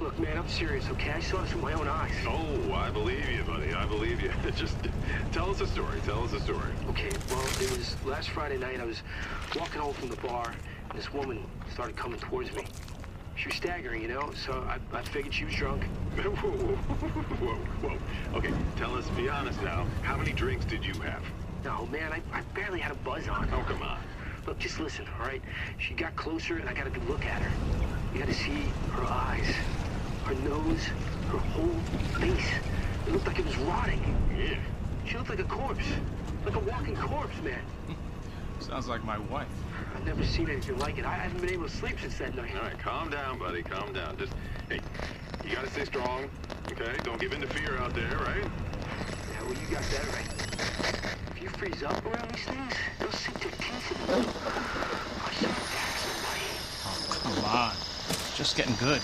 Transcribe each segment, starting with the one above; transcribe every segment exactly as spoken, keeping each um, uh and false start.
Look, man, I'm serious, okay? I saw this with my own eyes. Oh, I believe you, buddy. I believe you. Just tell us a story. Tell us a story. Okay, well, it was last Friday night. I was walking home from the bar, and this woman started coming towards me. She was staggering, you know, so I, I figured she was drunk. Whoa, whoa, whoa, whoa. Okay, tell us, be honest now. How many drinks did you have? No, man, I, I barely had a buzz on. Oh, come on. Look, just listen, all right? She got closer, and I got a good look at her. You got to see her eyes, her nose, her whole face. It looked like it was rotting. Yeah. She looked like a corpse, like a walking corpse, man. Sounds like my wife. I've never seen anything like it. I haven't been able to sleep since that night. All right, calm down, buddy. Calm down. Just, hey, you got to stay strong, okay? Don't give in to fear out there, right? Yeah, well, you got that right. If you freeze up around these things, they'll sink their teeth in you. I should attack somebody. Oh, come on. It's just getting good.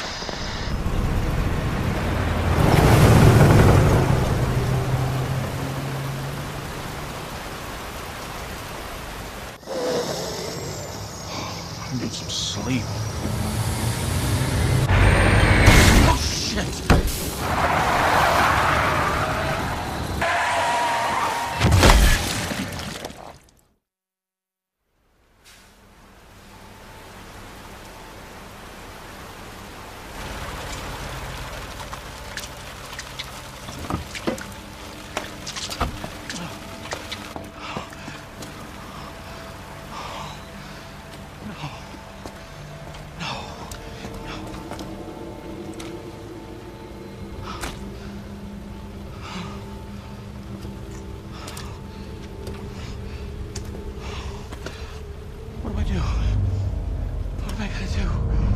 I need some sleep. Oh, shit! What do I do? What am I gonna do?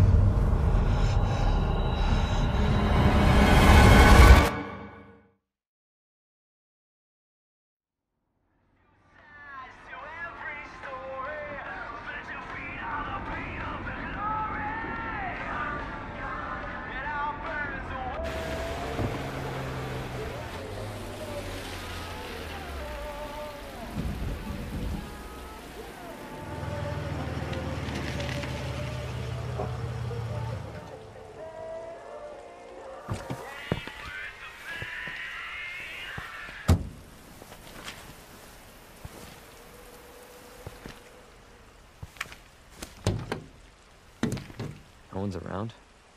No one's around.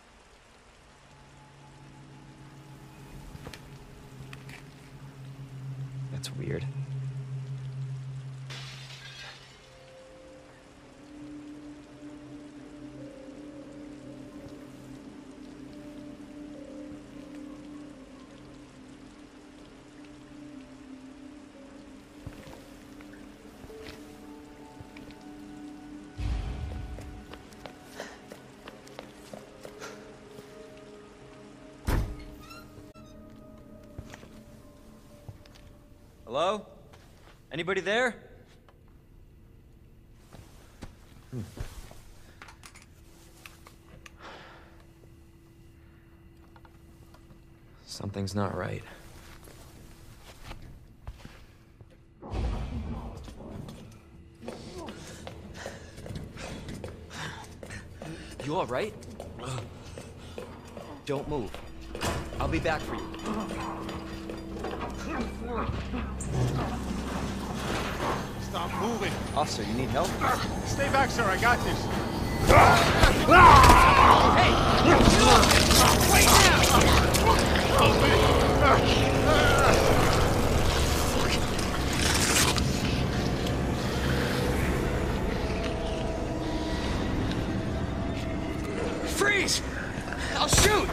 That's weird. Hello? Anybody there? Hmm. Something's not right. You all right? Don't move. I'll be back for you. Stop moving. Officer, you need help? Stay back, sir. I got this. Freeze! I'll shoot!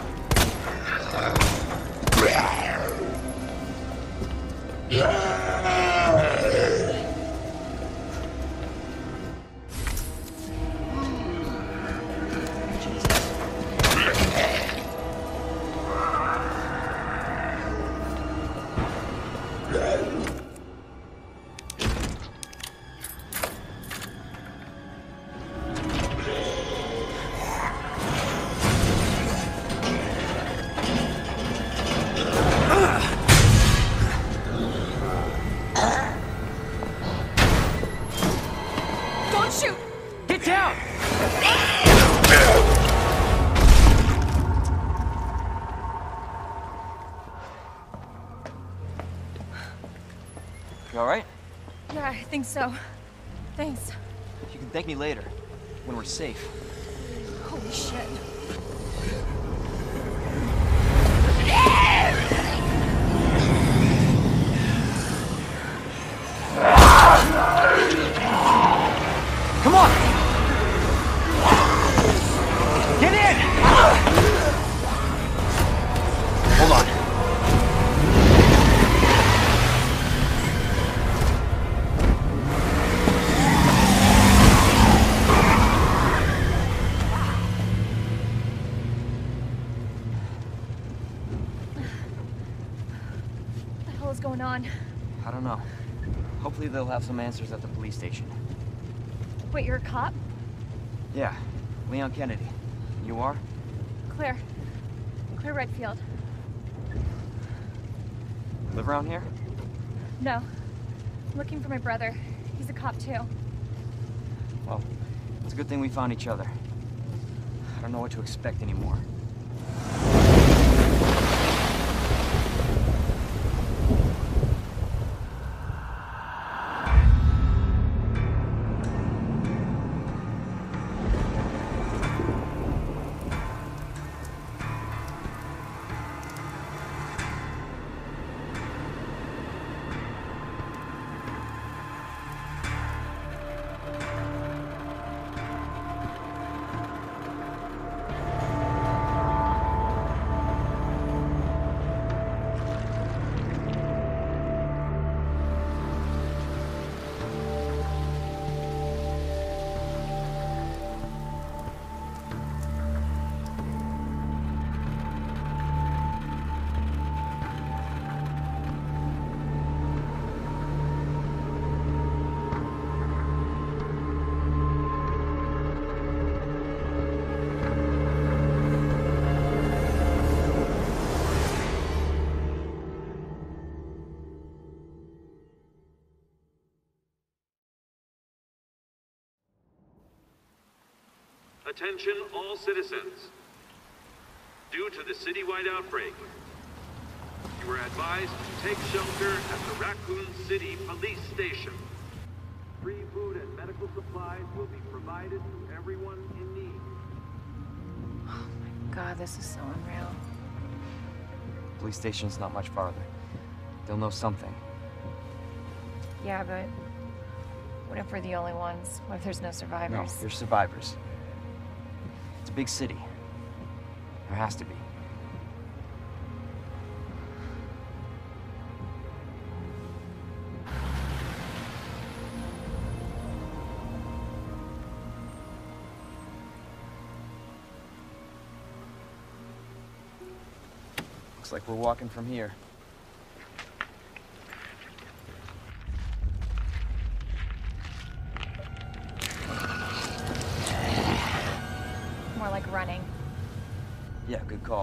You alright? Yeah, I think so. Thanks. You can thank me later, when we're safe. Holy shit. Come on! Get in! Hold on. What the hell is going on? I don't know. Hopefully they'll have some answers at the police station. Wait, you're a cop? Yeah, Leon Kennedy. You are? Claire. Claire Redfield. Live around here? No. I'm looking for my brother. He's a cop too. Well, it's a good thing we found each other. I don't know what to expect anymore. Attention all citizens. Due to the citywide outbreak, you are advised to take shelter at the Raccoon City Police Station. Free food and medical supplies will be provided to everyone in need. Oh my god, this is so unreal. Police station's not much farther. They'll know something. Yeah, but what if we're the only ones? What if there's no No, survivors? you're survivors. It's a big city. There has to be. Looks like we're walking from here. More like running. Yeah, good call.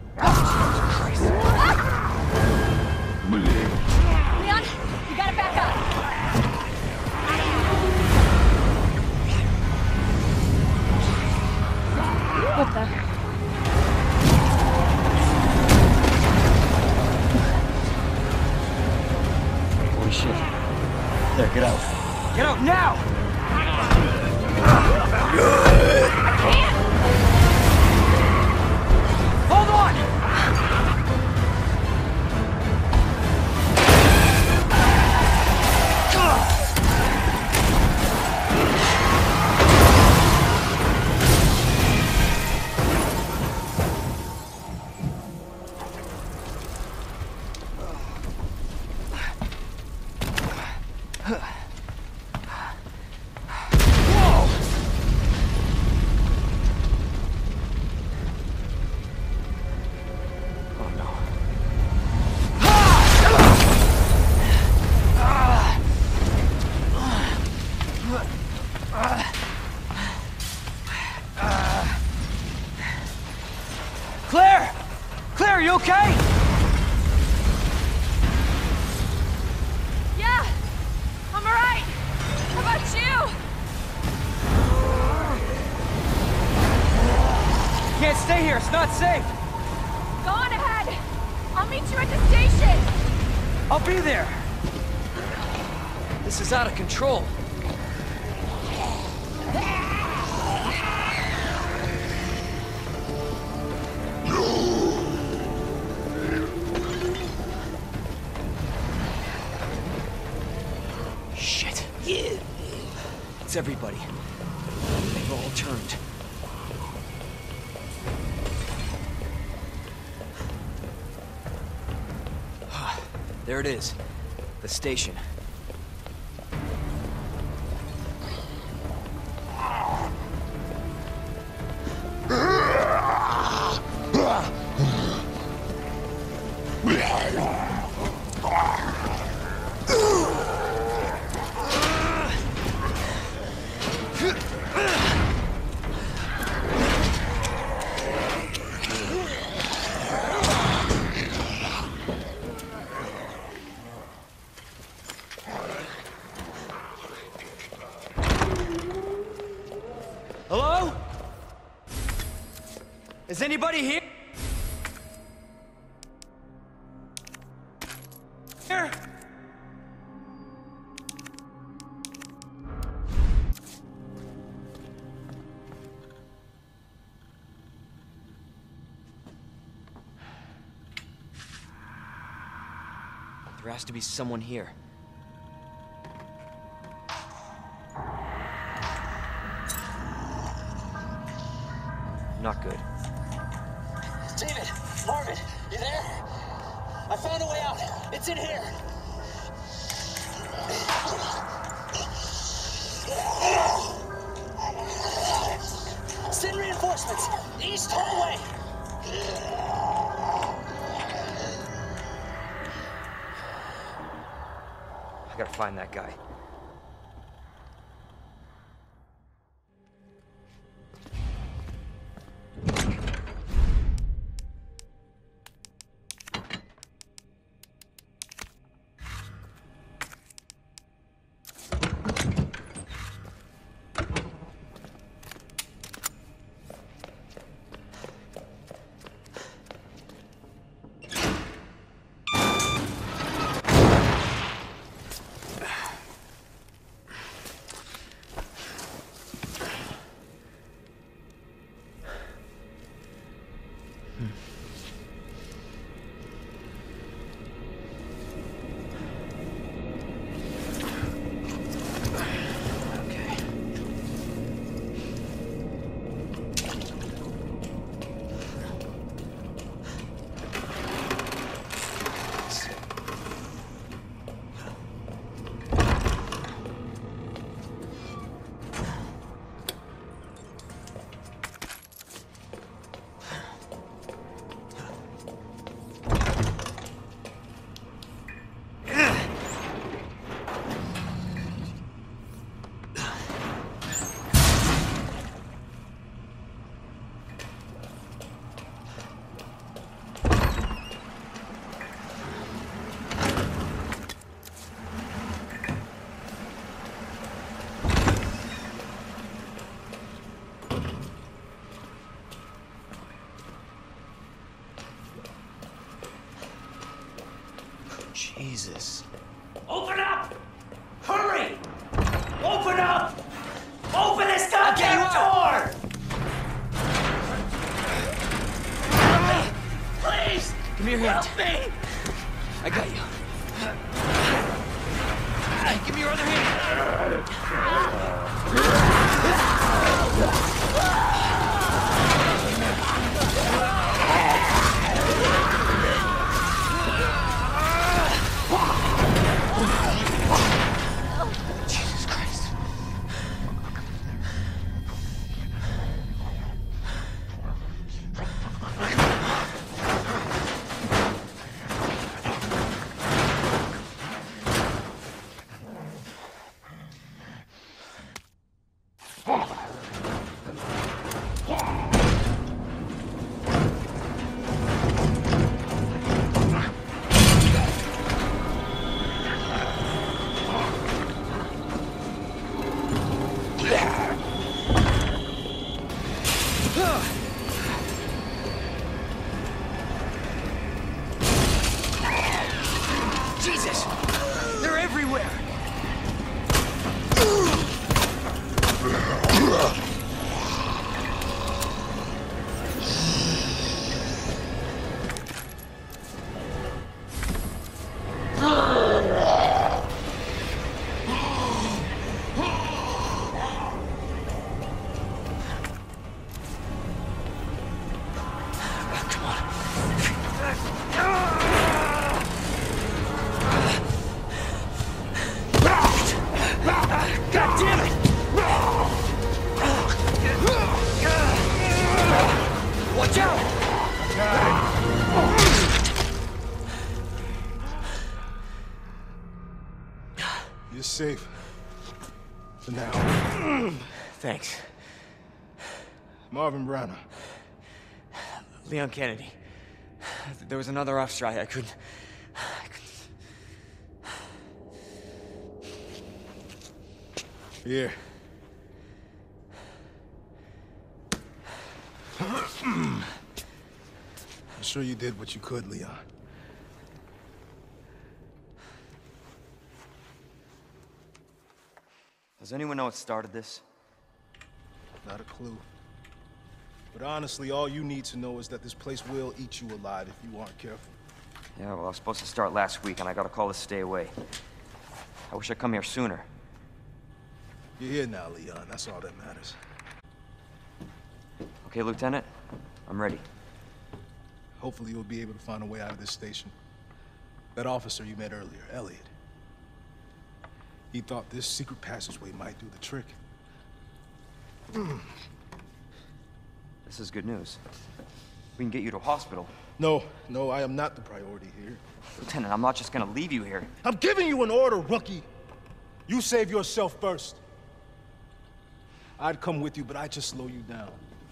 Leon, you gotta back up. What the? Holy shit. There, get out. Get out now! Hold on! Claire! Claire, are you okay? Yeah, I'm alright. How about you? Can't stay here, it's not safe. Go on ahead. I'll meet you at the station. I'll be there. This is out of control. Shit. It's everybody. They've all turned. There it is. The station. Hello? Is anybody here? Here? There has to be someone here. Not good. David! Marvin! You there? I found a way out! It's in here! Send reinforcements! East hallway! I gotta find that guy. Jesus. Open up! Hurry! Open up! Open this goddamn door! Please! Give me your hand. Help me! I got you. Hey, give me your other hand. Jesus Christ. is safe. For now. Thanks. Marvin Branagh. Leon Kennedy. There was another off strike. I couldn't... I couldn't... Here. I'm sure you did what you could, Leon. Does anyone know what started this? Not a clue. But honestly, all you need to know is that this place will eat you alive if you aren't careful. Yeah, well, I was supposed to start last week, and I got a call to stay away. I wish I'd come here sooner. You're here now, Leon. That's all that matters. Okay, Lieutenant? I'm ready. Hopefully you'll be able to find a way out of this station. That officer you met earlier, Elliot. He thought this secret passageway might do the trick. This is good news. We can get you to a hospital. No, no, I am not the priority here. Lieutenant, I'm not just gonna leave you here. I'm giving you an order, rookie! You save yourself first. I'd come with you, but I'd just slow you down.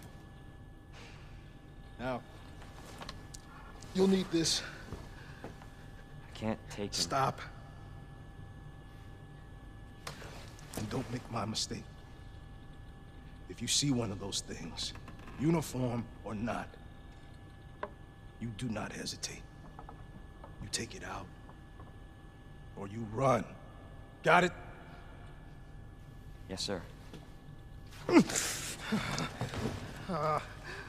Now, you'll need this. I can't take him. Stop. And don't make my mistake. If you see one of those things, uniform or not, you do not hesitate. You take it out, or you run. Got it? Yes, sir. uh.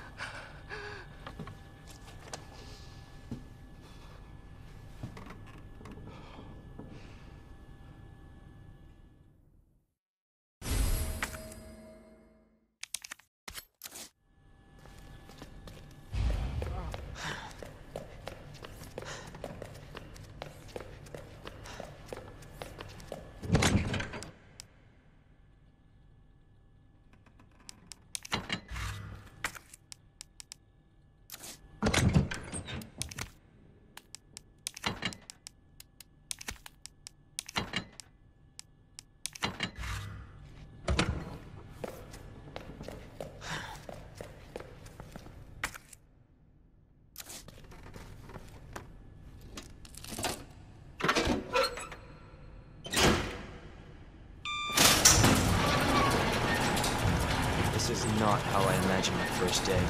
This is not how I imagined my first day.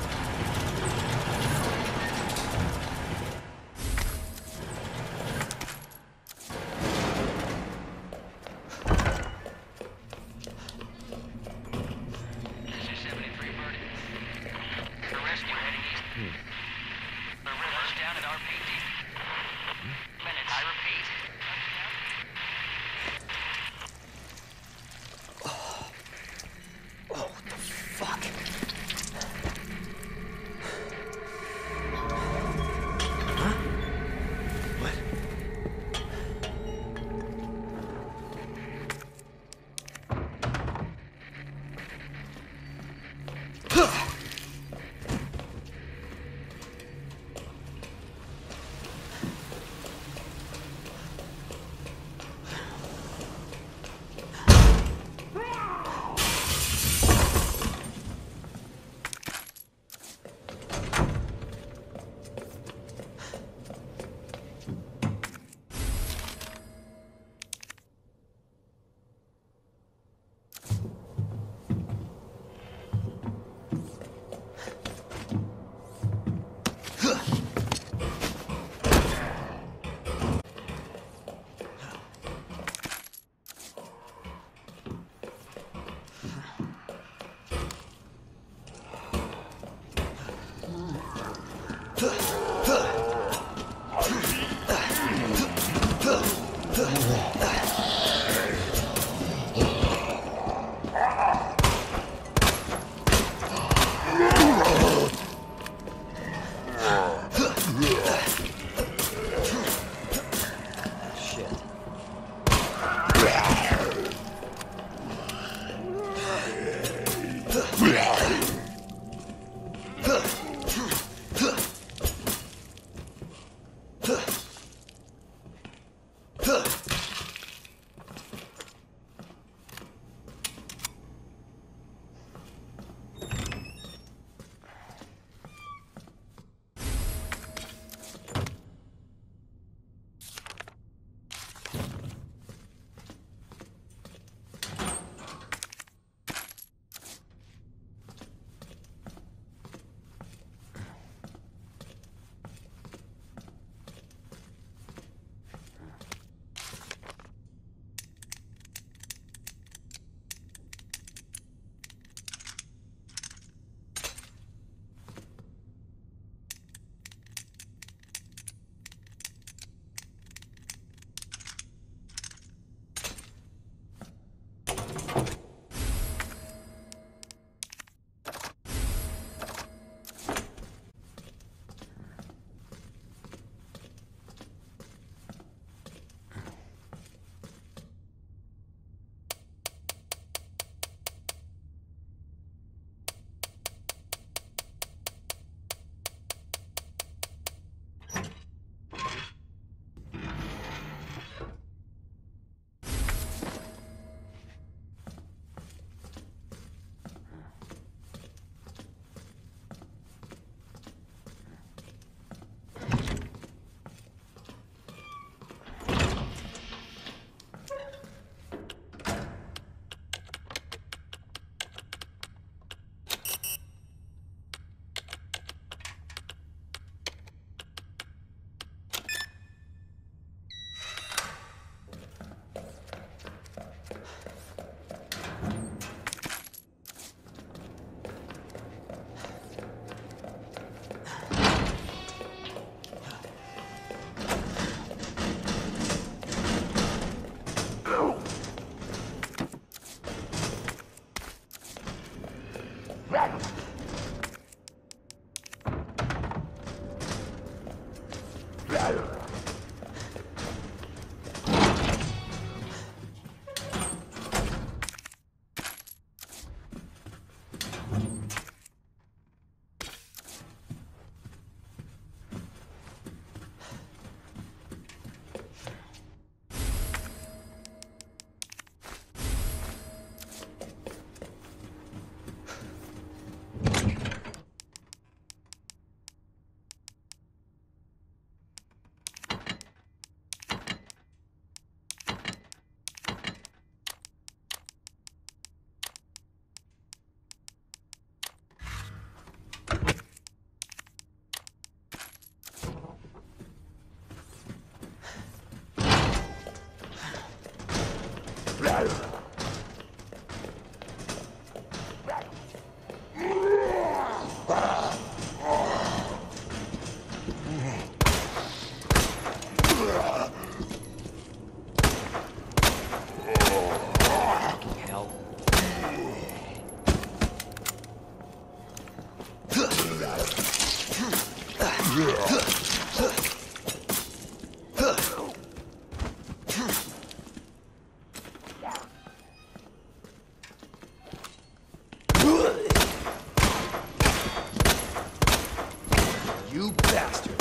You bastard!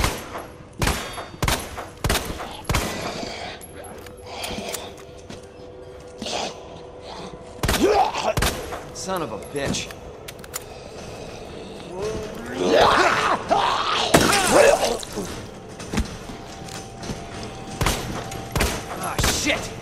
Son of a bitch. Ah, shit!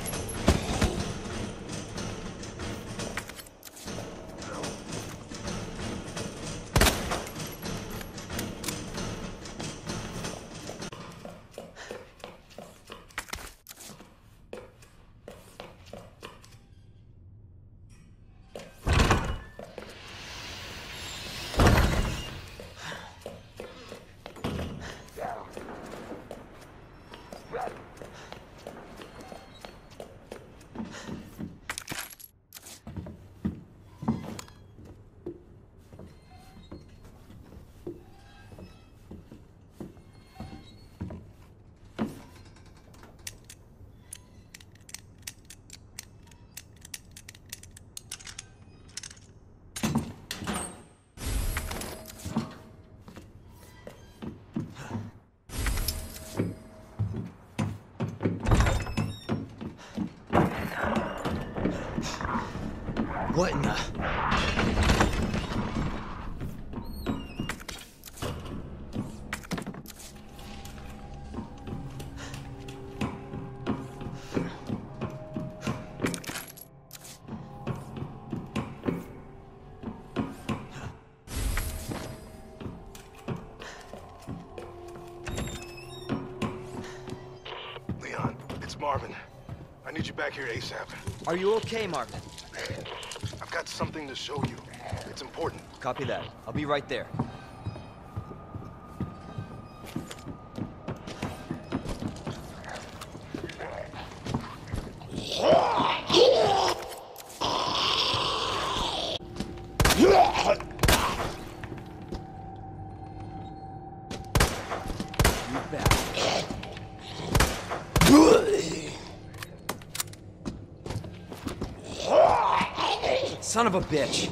What in the... Leon, it's Marvin. I need you back here ASAP. Are you okay, Marvin? I've got something to show you. It's important. Copy that. I'll be right there. Son of a bitch.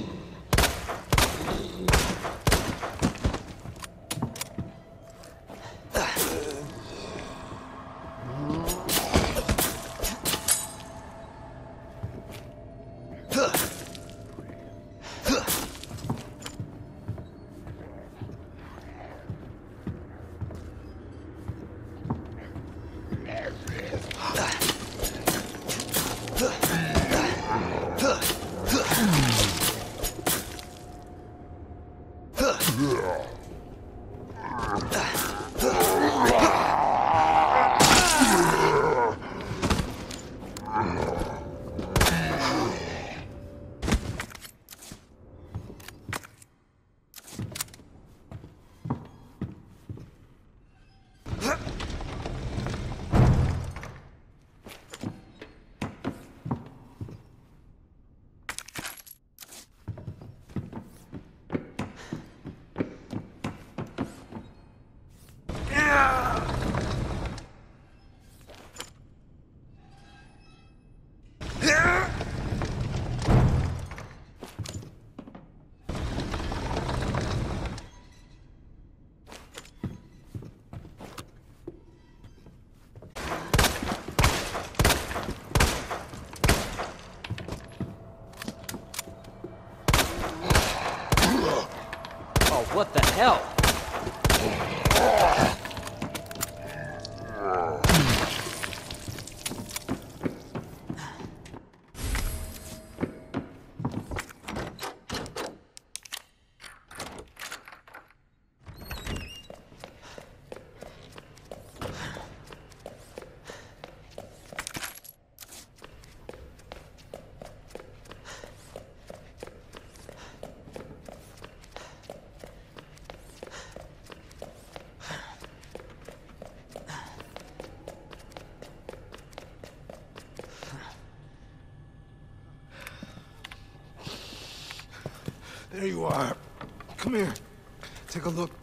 There you are. Come here. Take a look.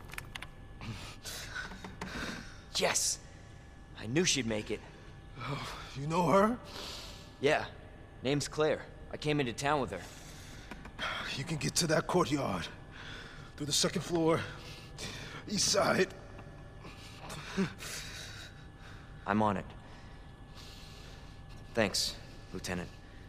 Yes! I knew she'd make it. Oh, you know her? Yeah. Name's Claire. I came into town with her. You can get to that courtyard. Through the second floor. East side. I'm on it. Thanks, Lieutenant.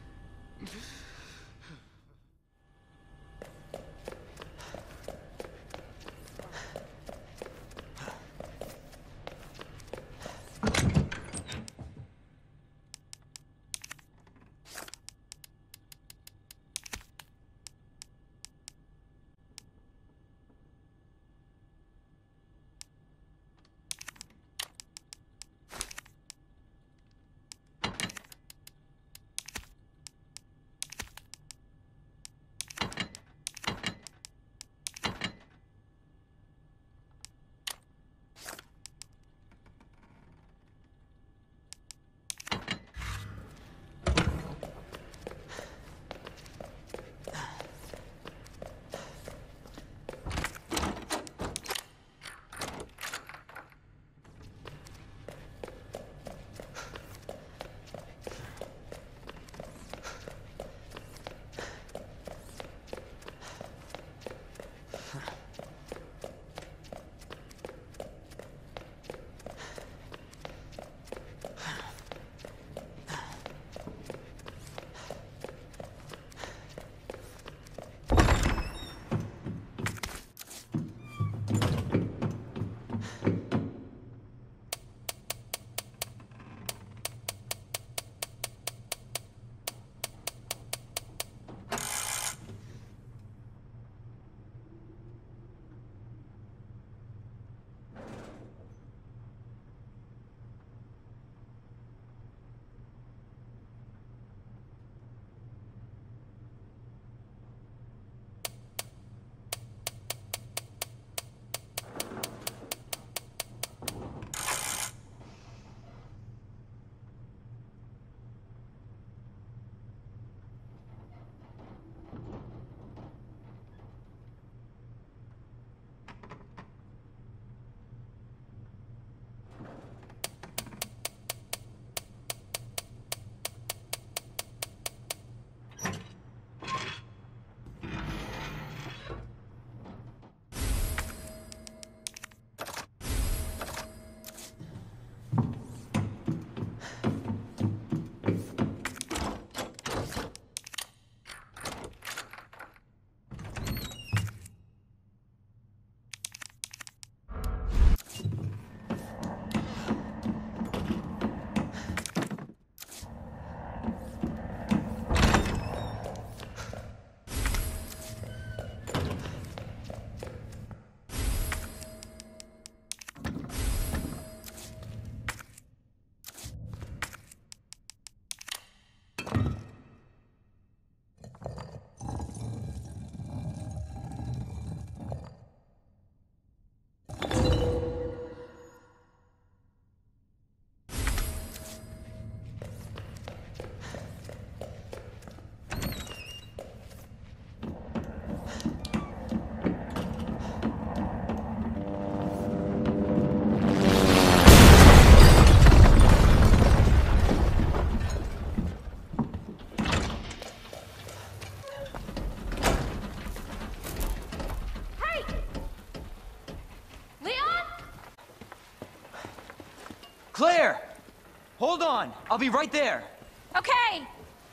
Claire! Hold on! I'll be right there! Okay!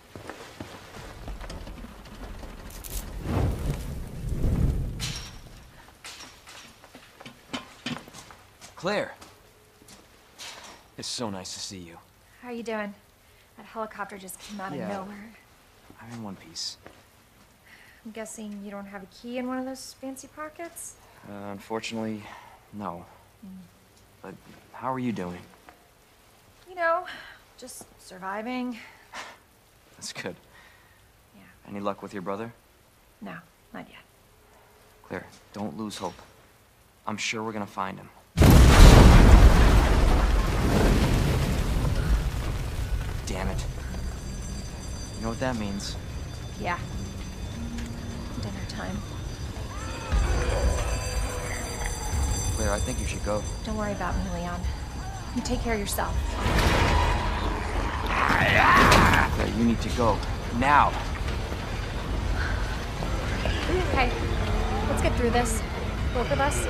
Claire! It's so nice to see you. How are you doing? That helicopter just came out Yeah. of nowhere. I'm in one piece. I'm guessing you don't have a key in one of those fancy pockets? Uh, unfortunately, no. But how are you doing? You know, just surviving. That's good. Yeah. Any luck with your brother? No, not yet. Claire, don't lose hope. I'm sure we're gonna find him. Damn it. You know what that means? Yeah. Dinner time. Claire, I think you should go. Don't worry about me, Leon. You take care of yourself. Claire, you need to go. Now! Okay, let's get through this. Both of us.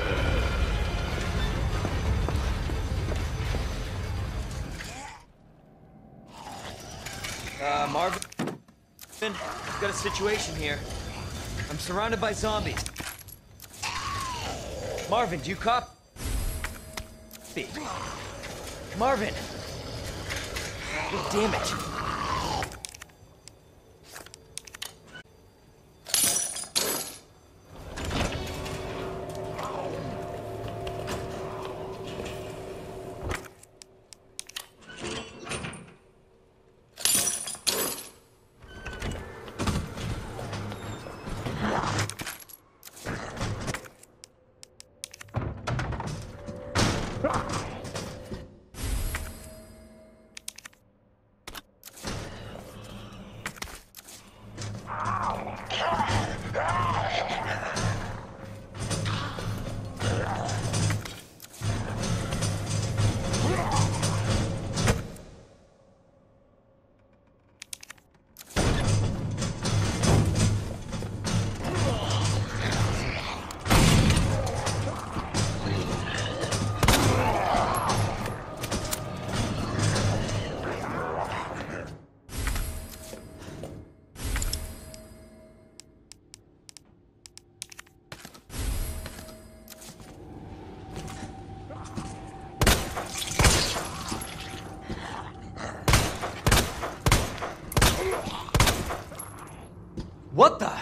Uh, Marvin? I've got a situation here. I'm surrounded by zombies. Marvin, do you copy? Marvin! God damn it. What the?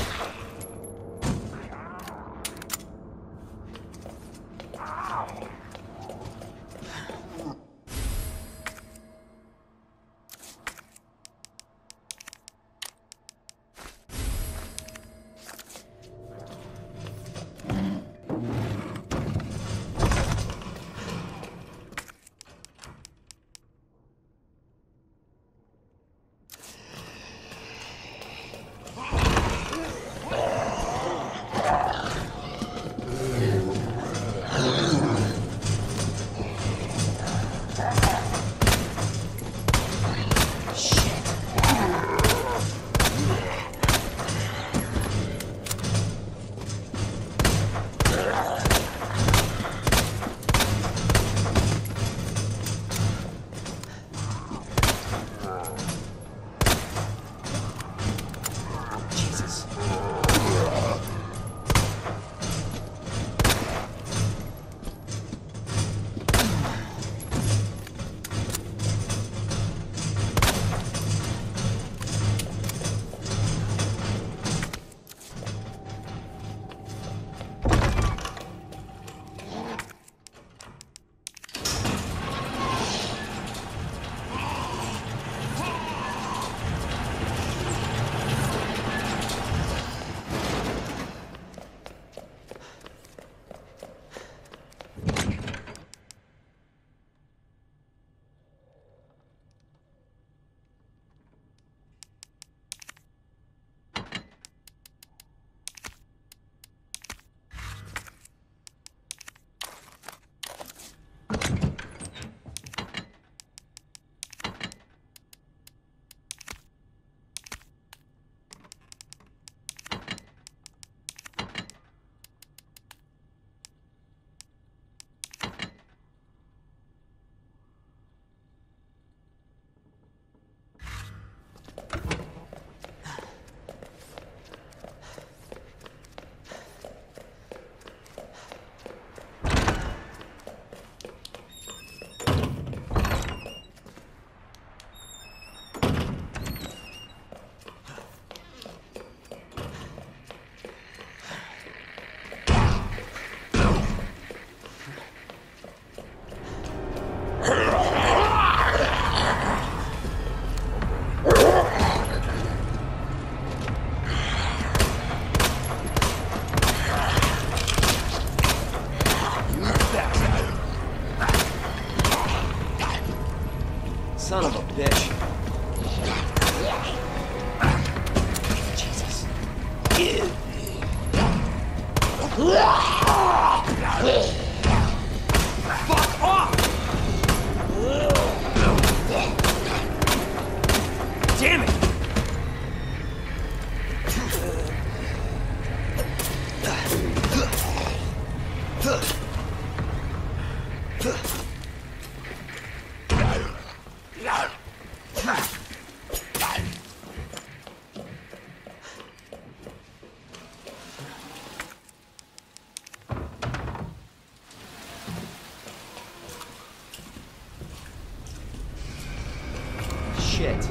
Son of a bitch. Jesus. shit.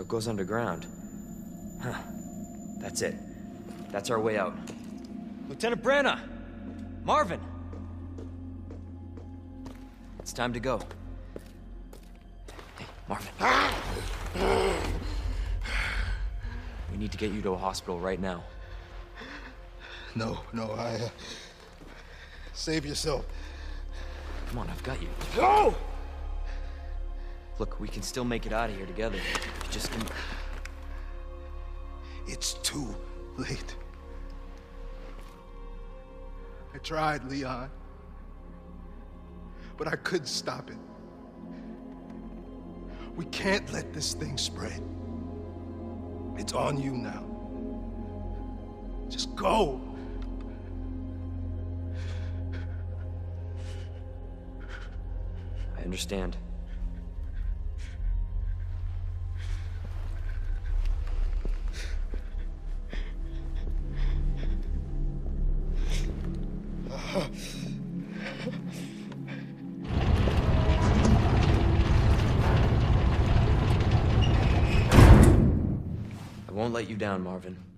So it goes underground. Huh. That's it. That's our way out. Lieutenant Branagh! Marvin! It's time to go. Hey, Marvin. We need to get you to a hospital right now. No, no, I... Uh, save yourself. Come on, I've got you. Go! Look, we can still make it out of here together. Just... It's too late. I tried, Leon. But I couldn't stop it. We can't let this thing spread. It's on you now. Just go. I understand. I won't let you down, Marvin.